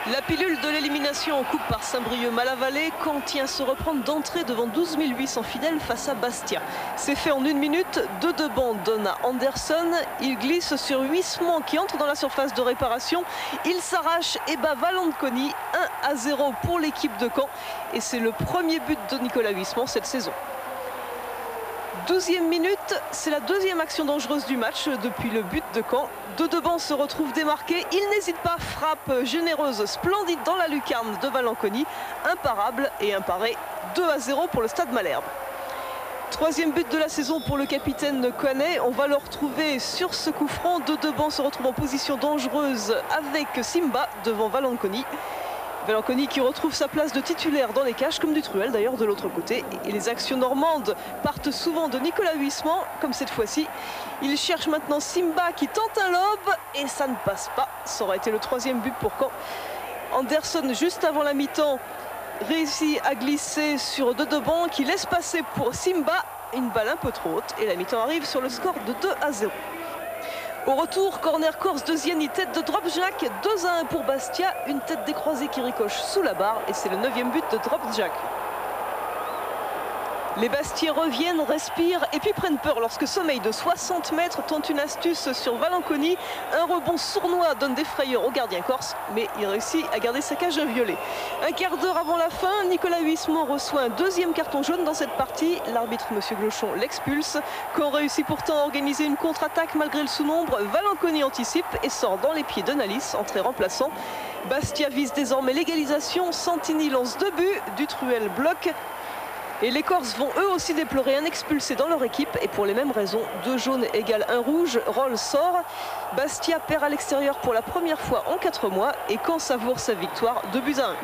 La pilule de l'élimination en coupe par Saint-Brieuc-Malavalais, Caen tient à se reprendre d'entrée devant 12 800 fidèles face à Bastia. C'est fait en 1 minute, 2 bancs donnent à Anderson. Il glisse sur Huisman qui entre dans la surface de réparation. Il s'arrache et bat Valanconi, 1-0 pour l'équipe de Caen. Et c'est le premier but de Nicolas Huisman cette saison. 12e minute, c'est la deuxième action dangereuse du match depuis le but de Caen. De bancs se retrouvent démarqués, il n'hésite pas, frappe généreuse, splendide dans la lucarne de Valanconi, imparable et imparé, 2-0 pour le Stade Malherbe. Troisième but de la saison pour le capitaine Koanet, on va le retrouver sur ce coup franc. De bancs se retrouve en position dangereuse avec Simba devant Valanconi. Valanconi qui retrouve sa place de titulaire dans les cages, comme Dutruel d'ailleurs de l'autre côté. Et les actions normandes partent souvent de Nicolas Huisman, comme cette fois-ci. Il cherche maintenant Simba qui tente un lob et ça ne passe pas. Ça aurait été le troisième but pour Caen. Anderson, juste avant la mi-temps, réussit à glisser sur de bancs qui laisse passer pour Simba. Une balle un peu trop haute et la mi-temps arrive sur le score de 2-0. Au retour, corner corse de Ziani, tête de Dropjack, 2-1 pour Bastia, une tête décroisée qui ricoche sous la barre et c'est le 9e but de Dropjack. Les Bastiais reviennent, respirent et puis prennent peur lorsque Sommeil de 60 mètres tente une astuce sur Valanconi. Un rebond sournois donne des frayeurs au gardien corse, mais il réussit à garder sa cage inviolée. Un quart d'heure avant la fin, Nicolas Huisman reçoit un deuxième carton jaune dans cette partie. L'arbitre, M. Glochon, l'expulse. Caen réussit pourtant à organiser une contre-attaque malgré le sous-nombre. Valanconi anticipe et sort dans les pieds de Nalis, entrée remplaçant. Bastia vise désormais l'égalisation. Santini lance 2 buts, Dutruel bloque. Et les Corses vont eux aussi déplorer un expulsé dans leur équipe et pour les mêmes raisons, 2 jaunes égale 1 rouge, Roll sort. Bastia perd à l'extérieur pour la première fois en 4 mois et Caen savoure sa victoire 2-1.